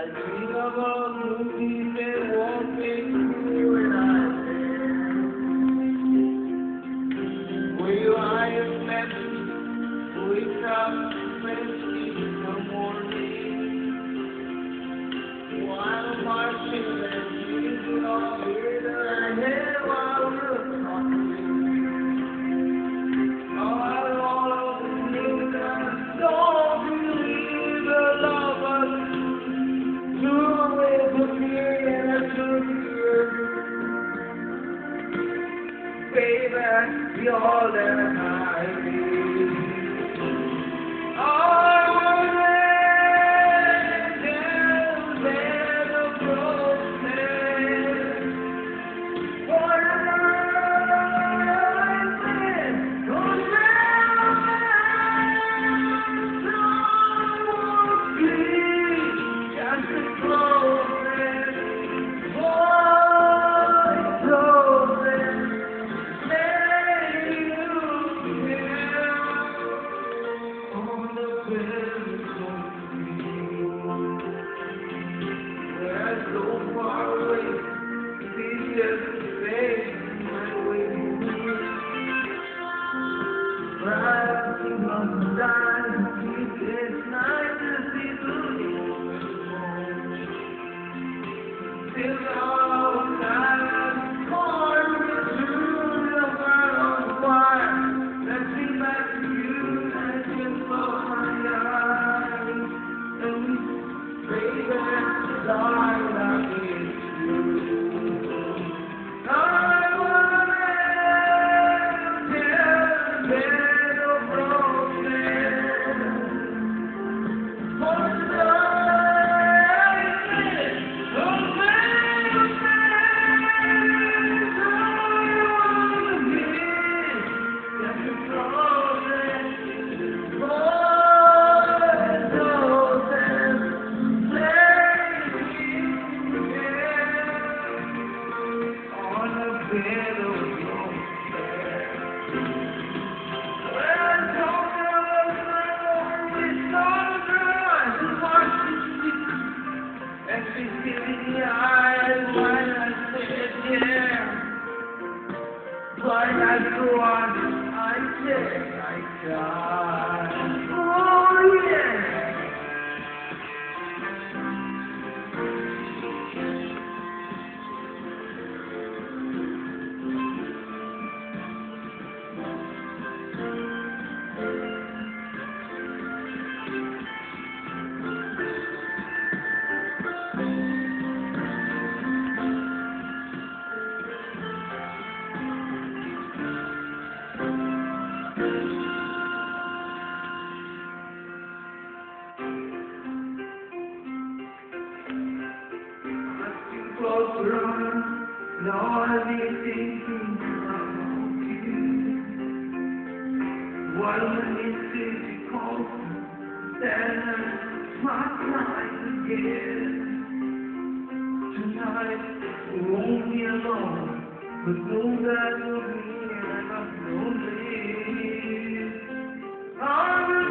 dream of a movie that won't make you and I where you lie and slept, wake up, plenty in the morning, while marching and singing all here that I hear while we're talking. Oh, I don't believe that, don't believe the lovers do it with me and I took you. Baby, you're all that I need. I wanna get better process. What it's nice to see the till all time, corn through the world of fire. Let's see back to you, and it's for my eyes. And baby, darling, I miss you. I wanna tell better process. For the but I go on, I say I die. Oh yeah. Closer on, Lord, I'm thinking about you. What am I missing because that's my time again. Tonight, we won't be alone, but know that you'll be here and I'm lonely.